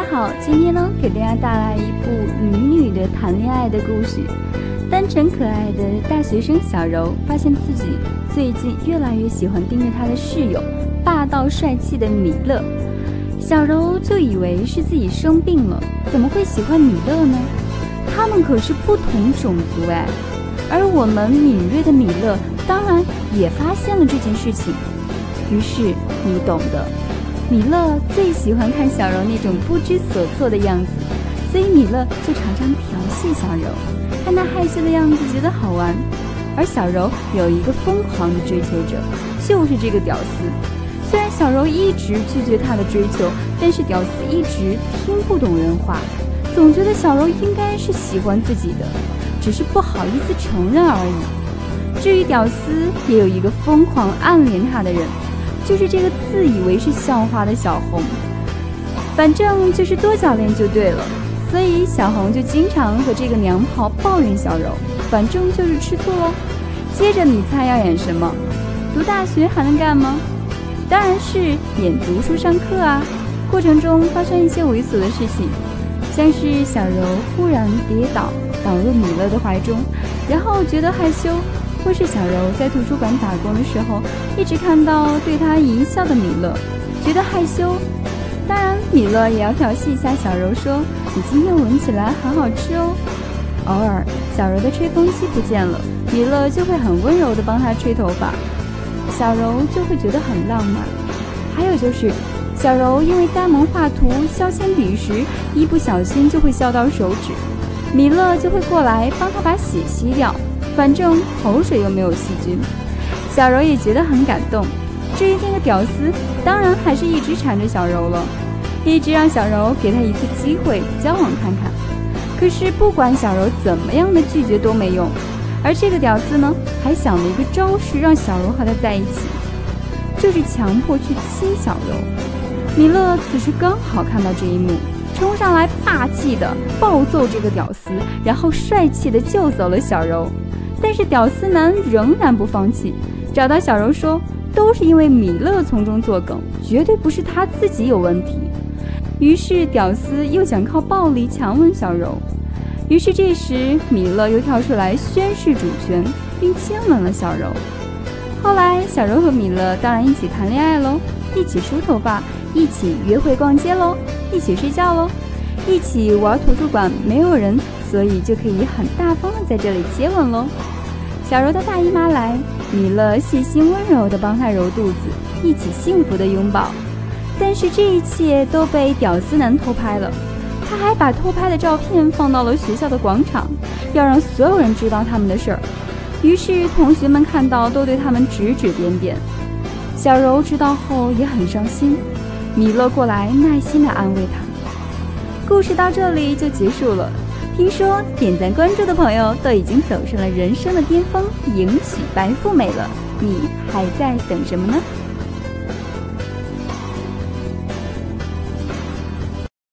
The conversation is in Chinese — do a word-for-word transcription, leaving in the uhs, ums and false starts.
家好，今天呢给大家带来一部女女的谈恋爱的故事。单纯可爱的大学生小柔发现自己最近越来越喜欢盯着她的室友霸道帅气的米勒，小柔就以为是自己生病了，怎么会喜欢米勒呢？他们可是不同种族哎。而我们敏锐的米勒当然也发现了这件事情，于是你懂的，米勒最喜欢看小柔那种不知所措的样子，所以米勒就常常调戏小柔，看她害羞的样子觉得好玩。而小柔有一个疯狂的追求者，就是这个屌丝。虽然小柔一直拒绝他的追求，但是屌丝一直听不懂人话，总觉得小柔应该是喜欢自己的，只是不好意思承认而已。至于屌丝，也有一个疯狂暗恋他的人，就是这个自以为是校花的小红，反正就是多角恋就对了。所以小红就经常和这个娘炮抱怨小柔，反正就是吃醋咯。接着你猜要演什么？读大学还能干吗？当然是演读书上课啊。过程中发生一些猥琐的事情，像是小柔忽然跌倒倒入米勒的怀中，然后觉得害羞，或是小柔在图书馆打工的时候一直看到对她淫笑的米勒，觉得害羞。当然米勒也要调戏一下小柔，说你今天闻起来很好吃哦。偶尔小柔的吹风机不见了，米勒就会很温柔地帮她吹头发，小柔就会觉得很浪漫。还有就是小柔因为呆萌画图削铅笔时一不小心就会削到手指，米勒就会过来帮她把血吸掉，反正口水又没有细菌，小柔也觉得很感动。至于那个屌丝，当然还是一直缠着小柔了，一直让小柔给他一次机会交往看看。可是不管小柔怎么样的拒绝都没用，而这个屌丝呢，还想了一个招式让小柔和他在一起，就是强迫去亲小柔。米勒此时刚好看到这一幕，冲上来霸气的暴揍这个屌丝，然后帅气的救走了小柔。但是屌丝男仍然不放弃，找到小柔说都是因为米勒从中作梗，绝对不是他自己有问题。于是屌丝又想靠暴力强吻小柔，于是这时米勒又跳出来宣示主权，并亲吻了小柔。后来小柔和米勒当然一起谈恋爱喽，一起梳头发，一起约会逛街喽，一起睡觉喽，一起玩图书馆，没有人，所以就可以很大方的在这里接吻喽。小柔的大姨妈来，米勒细心温柔地帮她揉肚子，一起幸福的拥抱。但是这一切都被屌丝男偷拍了，他还把偷拍的照片放到了学校的广场，要让所有人知道他们的事儿。于是同学们看到都对他们指指点点。小柔知道后也很伤心，米勒过来耐心地安慰她。故事到这里就结束了。听说点赞关注的朋友都已经走上了人生的巅峰，迎娶白富美了，你还在等什么呢？